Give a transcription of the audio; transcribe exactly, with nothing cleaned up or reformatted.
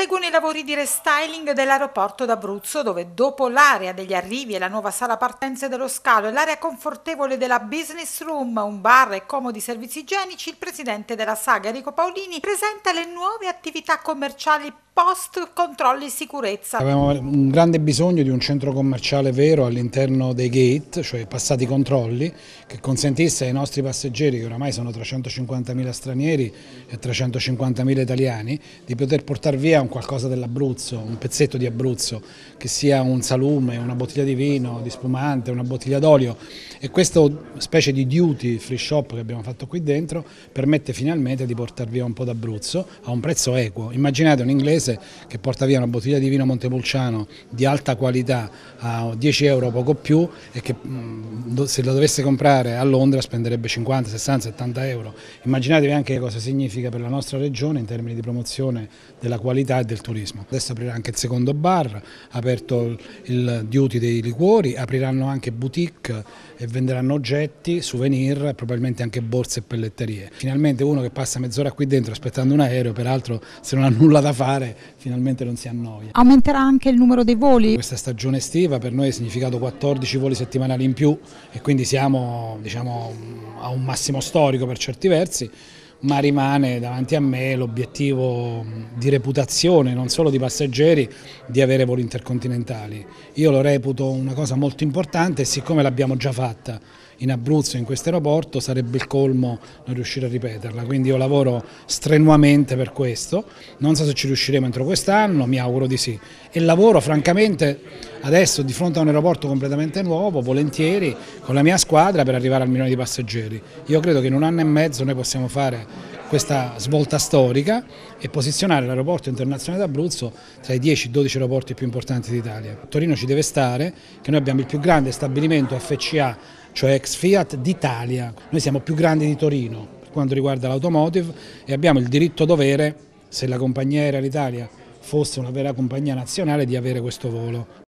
Proseguono i lavori di restyling dell'aeroporto d'Abruzzo, dove dopo l'area degli arrivi e la nuova sala partenze dello scalo e l'area confortevole della business room, un bar e comodi servizi igienici, il presidente della Saga Enrico Paolini presenta le nuove attività commerciali post controlli sicurezza. Avevamo un grande bisogno di un centro commerciale vero all'interno dei gate, cioè passati i controlli, che consentisse ai nostri passeggeri, che oramai sono trecentocinquantamila stranieri e trecentocinquantamila italiani, di poter portare via un qualcosa dell'Abruzzo, un pezzetto di Abruzzo, che sia un salume, una bottiglia di vino, di spumante, una bottiglia d'olio. E questa specie di duty free shop che abbiamo fatto qui dentro permette finalmente di portare via un po' d'Abruzzo a un prezzo equo. Immaginate un inglese che porta via una bottiglia di vino Montepulciano di alta qualità a dieci euro poco più e che se lo dovesse comprare a Londra spenderebbe cinquanta, sessanta, settanta euro. Immaginatevi anche cosa significa per la nostra regione in termini di promozione della qualità e del turismo. Adesso aprirà anche il secondo bar, ha aperto il duty dei liquori, apriranno anche boutique e venderanno oggetti, souvenir, probabilmente anche borse e pelletterie. Finalmente uno che passa mezz'ora qui dentro aspettando un aereo, peraltro se non ha nulla da fare finalmente non si annoia. Aumenterà anche il numero dei voli? Questa stagione estiva per noi ha significato quattordici voli settimanali in più e quindi siamo, diciamo, a un massimo storico per certi versi, ma rimane davanti a me l'obiettivo di reputazione, non solo di passeggeri, di avere voli intercontinentali. Io lo reputo una cosa molto importante e siccome l'abbiamo già fatta in Abruzzo, in questo aeroporto, sarebbe il colmo non riuscire a ripeterla, quindi io lavoro strenuamente per questo, non so se ci riusciremo entro quest'anno, mi auguro di sì, e lavoro francamente adesso di fronte a un aeroporto completamente nuovo, volentieri, con la mia squadra per arrivare al milione di passeggeri. Io credo che in un anno e mezzo noi possiamo fare questa svolta storica e posizionare l'aeroporto internazionale d'Abruzzo tra i dieci dodici aeroporti più importanti d'Italia. Torino ci deve stare, che noi abbiamo il più grande stabilimento F C A, cioè ex Fiat, d'Italia. Noi siamo più grandi di Torino per quanto riguarda l'automotive e abbiamo il diritto dovere, se la compagnia aerea l'Italia fosse una vera compagnia nazionale, di avere questo volo